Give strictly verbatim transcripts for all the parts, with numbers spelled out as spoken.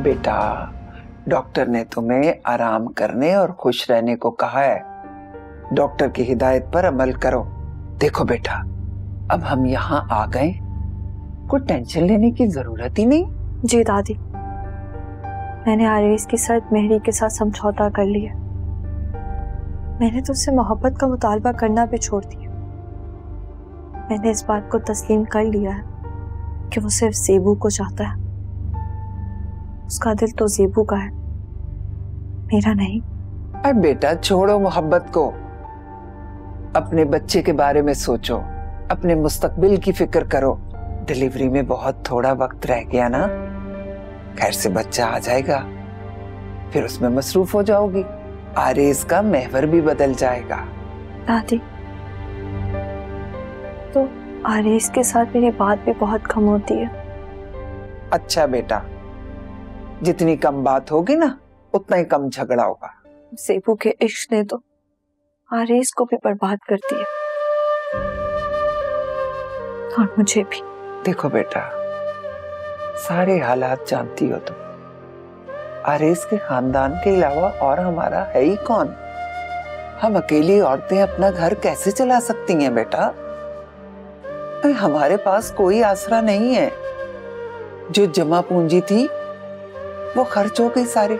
बेटा, डॉक्टर ने तुम्हें आराम करने और खुश रहने को कहा है। डॉक्टर की हिदायत पर अमल करो। देखो बेटा, अब हम यहाँ आ गए, कोई टेंशन लेने की जरूरत ही नहीं। जी दादी, मैंने आरेज के साथ मेहरी के साथ समझौता कर लिया। मैंने तो उससे मोहब्बत का मुतालबा करना भी छोड़ दिया। मैंने इस बात को तस्लीम कर लिया है कि वो सिर्फ ज़ेबू को चाहता है। उसका दिल तो ज़ेबू का है, मेरा नहीं। अरे बेटा, छोड़ो मोहब्बत को, अपने बच्चे के बारे में सोचो, अपने मुस्तकबिल की फिक्र करो। डिलीवरी में बहुत थोड़ा वक्त रह गया ना, खैर से बच्चा आ जाएगा, फिर उसमें मसरूफ हो जाओगी। आरेज का महवर भी बदल जाएगा। दादी, तो आरेज के साथ मेरी बात भी बहुत कम होती है। अच्छा बेटा, जितनी कम बात होगी ना उतना ही कम झगड़ा होगा। ज़ेबू के इश्क ने तो आरेज को भी बर्बाद कर दिया, और मुझे भी। देखो बेटा, सारे हालात जानती हो तुम। आरेज के खानदान के अलावा और हमारा है ही कौन? हम अकेली औरतें अपना घर कैसे चला सकती हैं बेटा? हमारे पास कोई आसरा नहीं है। जो जमा पूंजी थी वो खर्च हो गई सारी।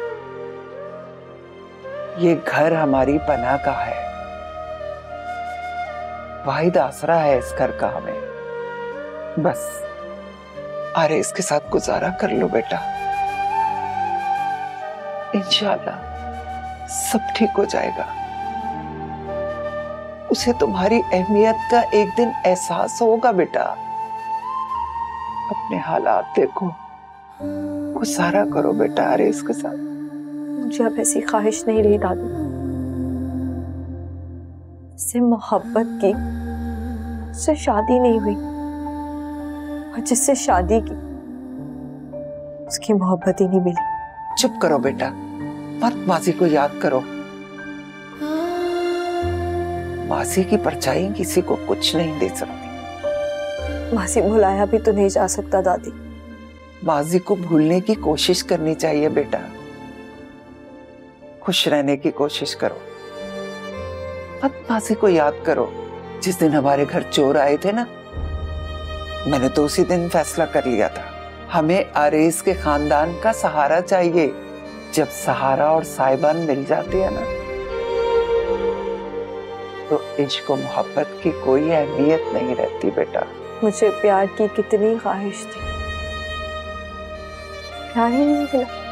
ये घर हमारी पनाह का है, वाहिद आसरा है इस घर का हमें। बस आरेज के साथ गुजारा कर लो बेटा, इंशाअल्लाह सब ठीक हो जाएगा। उसे तुम्हारी अहमियत का एक दिन एहसास होगा बेटा। अपने हालात देखो, गुजारा करो बेटा आरेज के साथ। मुझे अब ऐसी ख्वाहिश नहीं रही दादी। जिससे मोहब्बत की, उससे शादी नहीं हुई, और जिससे शादी की उसकी मोहब्बत ही नहीं मिली। चुप करो बेटा, मत माजी को याद करो। माजी की परछाई किसी को कुछ नहीं दे सकती। माजी भुलाया भी तो नहीं जा सकता दादी। माजी को भूलने की कोशिश करनी चाहिए बेटा। खुश रहने की कोशिश करो, मत माजी को याद करो। जिस दिन हमारे घर चोर आए थे ना, मैंने तो उसी दिन फैसला कर लिया था, हमें आरेज के खानदान का सहारा चाहिए। जब सहारा और साहिबान मिल जाते हैं ना, तो इश्क और मोहब्बत की कोई अहमियत नहीं रहती बेटा। मुझे प्यार की कितनी ख्वाहिश थी, प्यार ही नहीं मिला।